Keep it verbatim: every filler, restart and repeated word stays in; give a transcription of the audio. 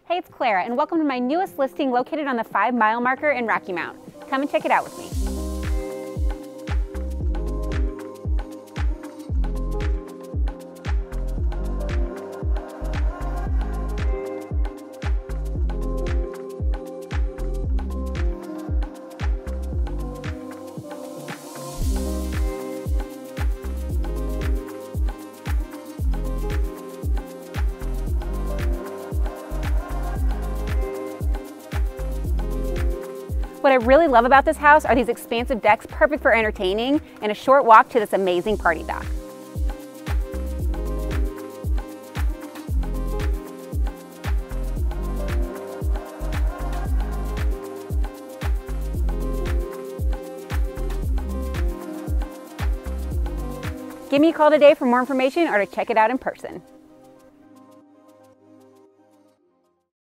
Hey, it's Clara, and welcome to my newest listing located on the five mile marker in Rocky Mount. Come and check it out with me. What I really love about this house are these expansive decks, perfect for entertaining, and a short walk to this amazing party dock. Give me a call today for more information or to check it out in person.